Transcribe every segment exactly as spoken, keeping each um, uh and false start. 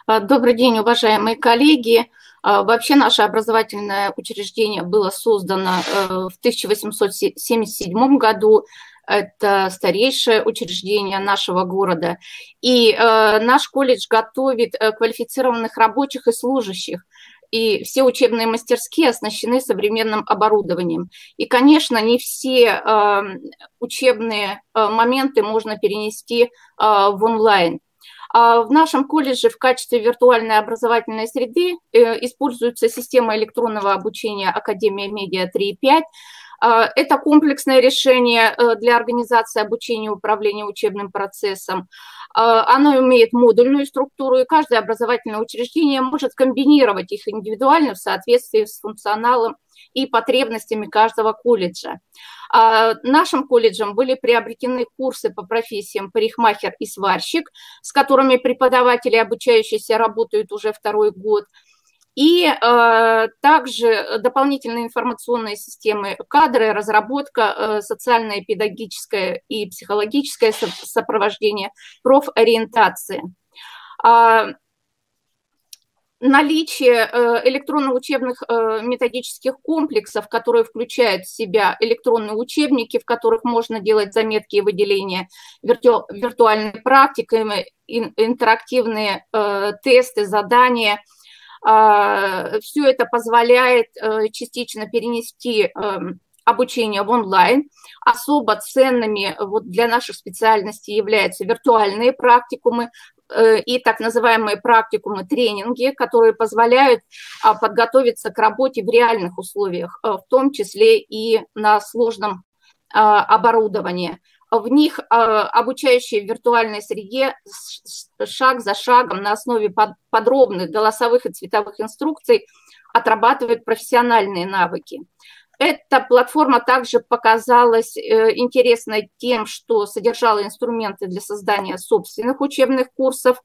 Добрый день, уважаемые коллеги. Вообще наше образовательное учреждение было создано в тысяча восемьсот семьдесят седьмом году. Это старейшее учреждение нашего города. И наш колледж готовит квалифицированных рабочих и служащих. И все учебные мастерские оснащены современным оборудованием. И, конечно, не все учебные моменты можно перенести в онлайн. В нашем колледже в качестве виртуальной образовательной среды используется система электронного обучения Академия Медиа три и пять. Это комплексное решение для организации обучения и управления учебным процессом. Оно имеет модульную структуру, и каждое образовательное учреждение может комбинировать их индивидуально в соответствии с функционалом и потребностями каждого колледжа. Нашим колледжем были приобретены курсы по профессиям парикмахер и сварщик, с которыми преподаватели, обучающиеся, работают уже второй год. И э, также дополнительные информационные системы кадры, разработка, э, социальное, педагогическое и психологическое сопровождение, профориентация. Э, наличие э, электронно-учебных э, методических комплексов, которые включают в себя электронные учебники, в которых можно делать заметки и выделения, вирту, виртуальной практикой, интерактивные э, тесты, задания. Все это позволяет частично перенести обучение в онлайн. Особо ценными вот для наших специальностей являются виртуальные практикумы и так называемые практикумы-тренинги, которые позволяют подготовиться к работе в реальных условиях, в том числе и на сложном оборудовании. В них обучающие в виртуальной среде шаг за шагом на основе подробных голосовых и цветовых инструкций отрабатывают профессиональные навыки. Эта платформа также показалась интересной тем, что содержала инструменты для создания собственных учебных курсов,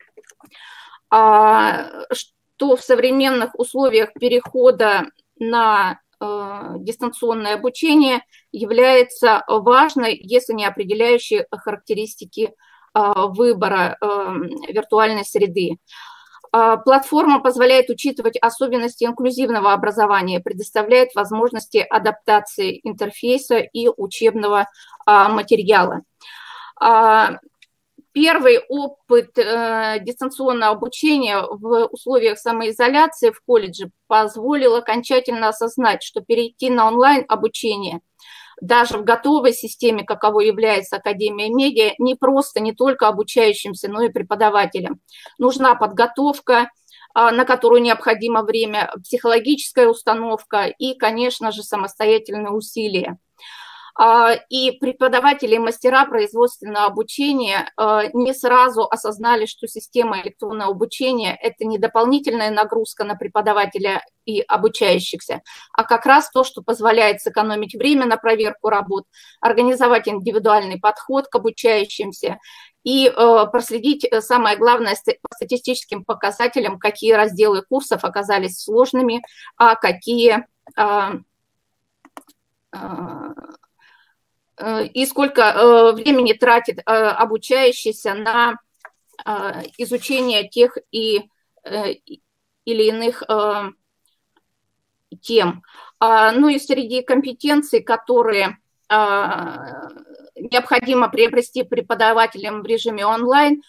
что в современных условиях перехода на дистанционное обучение является важной, если не определяющей характеристики выбора виртуальной среды. Платформа позволяет учитывать особенности инклюзивного образования, предоставляет возможности адаптации интерфейса и учебного материала. Первый опыт э, дистанционного обучения в условиях самоизоляции в колледже позволил окончательно осознать, что перейти на онлайн-обучение даже в готовой системе, каковой является Академия Медиа, не просто не только обучающимся, но и преподавателям. Нужна подготовка, э, на которую необходимо время, психологическая установка и, конечно же, самостоятельные усилия. И преподаватели и мастера производственного обучения не сразу осознали, что система электронного обучения – это не дополнительная нагрузка на преподавателя и обучающихся, а как раз то, что позволяет сэкономить время на проверку работ, организовать индивидуальный подход к обучающимся и проследить, самое главное, по статистическим показателям, какие разделы курсов оказались сложными, а какие… и сколько времени тратит обучающийся на изучение тех и, или иных тем. Ну и среди компетенций, которые необходимо приобрести преподавателям в режиме онлайн,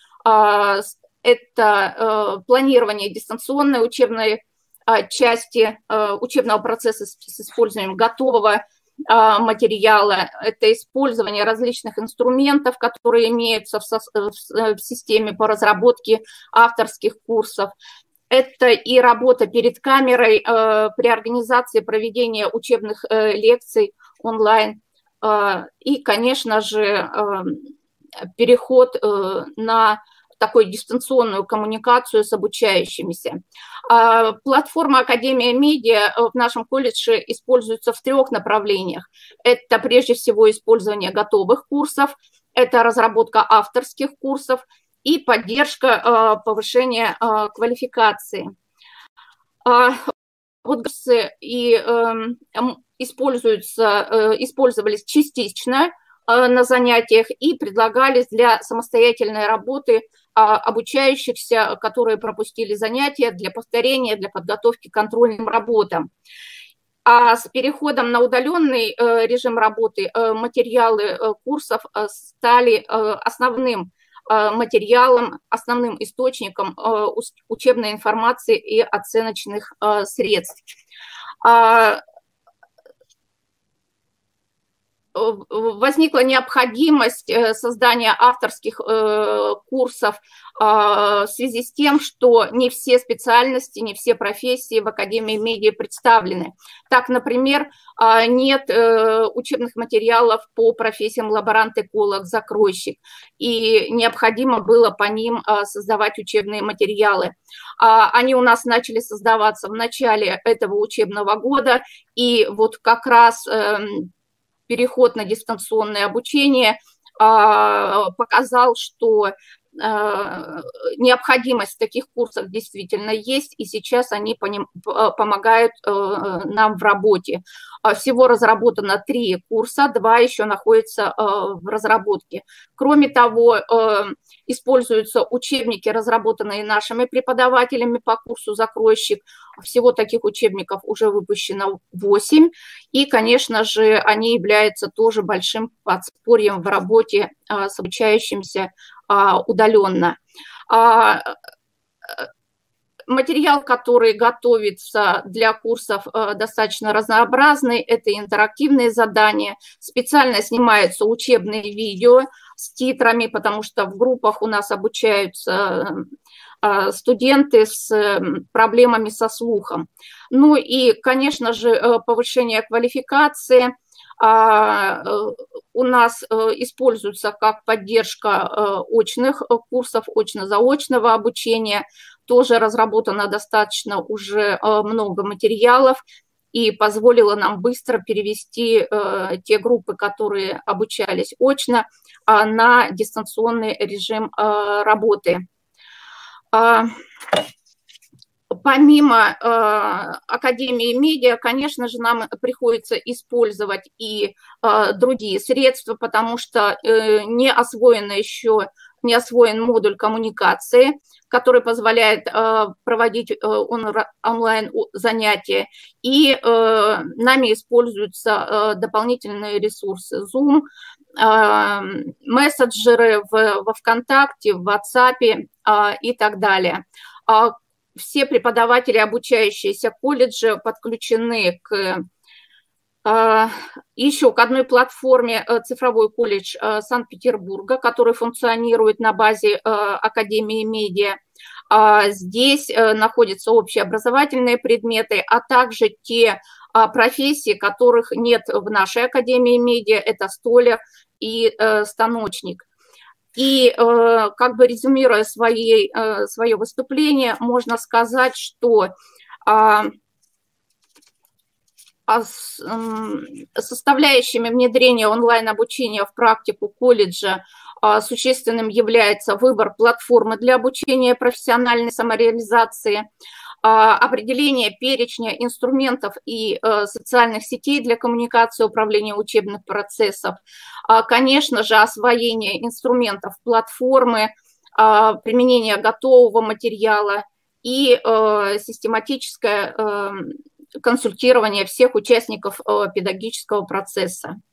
это планирование дистанционной учебной части учебного процесса с использованием готового материала, это использование различных инструментов, которые имеются в, со в системе по разработке авторских курсов. Это и работа перед камерой э, при организации проведения учебных э, лекций онлайн. Э, и, конечно же, э, переход э, на такую дистанционную коммуникацию с обучающимися. Платформа Академия Медиа в нашем колледже используется в трех направлениях. Это прежде всего использование готовых курсов, это разработка авторских курсов и поддержка повышения квалификации. Вот и используются, использовались частично на занятиях и предлагались для самостоятельной работы обучающихся, которые пропустили занятия, для повторения, для подготовки к контрольным работам. А с переходом на удаленный режим работы материалы курсов стали основным материалом, основным источником учебной информации и оценочных средств. Возникла необходимость создания авторских курсов в связи с тем, что не все специальности, не все профессии в Академии медиа представлены. Так, например, нет учебных материалов по профессиям лаборант-эколог, закройщик, и необходимо было по ним создавать учебные материалы. Они у нас начали создаваться в начале этого учебного года, и вот как раз переход на дистанционное обучение показал, что необходимость в таких курсах действительно есть, и сейчас они помогают нам в работе. Всего разработано три курса, два еще находятся в разработке. Кроме того, используются учебники, разработанные нашими преподавателями по курсу «Закройщик». Всего таких учебников уже выпущено восемь, и, конечно же, они являются тоже большим подспорьем в работе с обучающимся удаленно. Материал, который готовится для курсов, достаточно разнообразный. Это интерактивные задания. Специально снимаются учебные видео с титрами, потому что в группах у нас обучаются студенты с проблемами со слухом. Ну и, конечно же, повышение квалификации у нас используется как поддержка очных курсов, очно-заочного обучения. Тоже разработано достаточно уже много материалов и позволило нам быстро перевести те группы, которые обучались очно, на дистанционный режим работы. Помимо э, Академии медиа, конечно же, нам приходится использовать и э, другие средства, потому что э, не освоено еще, не освоен модуль коммуникации, который позволяет э, проводить э, он, онлайн занятия, и э, нами используются э, дополнительные ресурсы Zoom, э, мессенджеры в, во ВКонтакте, в WhatsApp э, и так далее. Все преподаватели, обучающиеся колледжа, подключены к еще к одной платформе «Цифровой колледж Санкт-Петербурга», который функционирует на базе Академии медиа. Здесь находятся общеобразовательные предметы, а также те профессии, которых нет в нашей Академии медиа, это столяр и станочник. И как бы резюмируя свои, свое выступление, можно сказать, что составляющими внедрения онлайн-обучения в практику колледжа существенным является выбор платформы для обучения профессиональной самореализации, определение перечня инструментов и социальных сетей для коммуникации и управления учебных процессов, конечно же, освоение инструментов платформы, применение готового материала и систематическое консультирование всех участников педагогического процесса.